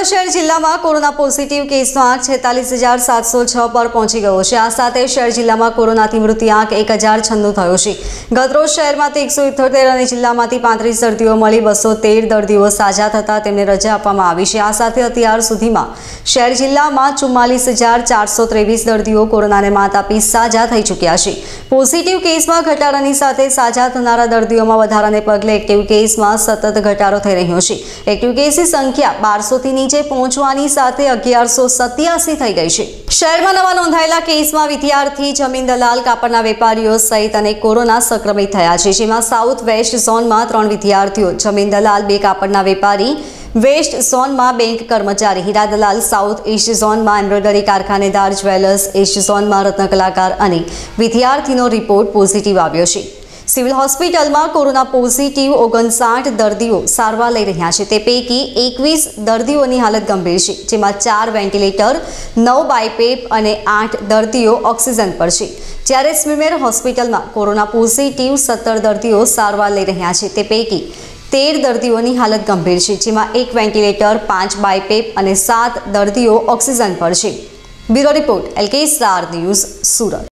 સુરત શહેર જિલ્લામાં corona positive કેસનો આંક 46,706 પર પહોંચી ગયો છે। આ સાથે શહેર જિલ્લામાં કોરોનાથી મૃત્યુઆંક 1,096 થયો છે। ગતરોજ શહેરમાંથી 178 અને જિલ્લામાંથી 35 દર્દીઓ મળી 213 દર્દીઓ સાજા થતા તેમને રજા આપવામાં આવી છે। આ સાથે અત્યાર સુધીમાં શહેર જિલ્લામાં 44,423 દર્દીઓ કોરોનાને માત આપી સાજા થઈ ચૂક્યા છે। પોઝિટિવ કેસમાં ઘટાડાની સાથે સાજા થનારા દર્દીઓમાં વધારાને પગલે એક્ટિવ કેસમાં સતત ઘટાડો થઈ રહ્યો છે। એક્ટિવ કેસની સંખ્યા 1200 થી નીચે પહોંચવાની સાથે 1187 થઈ ગઈ છે। શહેરમાં નવા નોંધાયેલા કેસમાં વિદ્યાર્થી, જમીન દલાલ, કાપડના વેપારીઓ સહિત અનેક કોરોના સંક્રમિત થયા છે। જેમાં સાઉથ વેસ્ટ ઝોનમાં 3 વિદ્યાર્થીઓ, જમીન દલાલ, 2 કાપડના વેપારી, વેસ્ટ ઝોનમાં બેંક કર્મચારી, હીરા દલાલ, સાઉથ ઈસ્ટ ઝોનમાં એમ્બ્રોઇડરી કારખાનેદાર, જ્વેલર્સ, ઈસ્ટ ઝોનમાં રત્ન કલાકાર અને વિદ્યાર્થીનો રિપોર્ટ પોઝિટિવ આવ્યો છે। સિવિલ હોસ્પિટલમાં કોરોના પોઝિટિવ 59 દર્દીઓ સારવાર લઈ રહ્યા છે। તે પૈકી 21 દર્દીઓની હાલત ગંભીર છે, જેમાં 4 વેન્ટિલેટર, 9 બાયપેપ અને 8 દર્દીઓ ઓક્સિજન પર છે। જ્યારે સ્મીમેર હોસ્પિટલમાં કોરોના પોઝિટિવ 17 દર્દીઓ સારવાર લઈ રહ્યા છે। તે પૈકી 13 દર્દીઓની હાલત ગંભીર છે, જેમાં 1 વેન્ટિલેટર, 5 બાયપેપ અને 7 દર્દીઓ ઓક્સિજન પર છે। Bureau report, LK star news, Surat.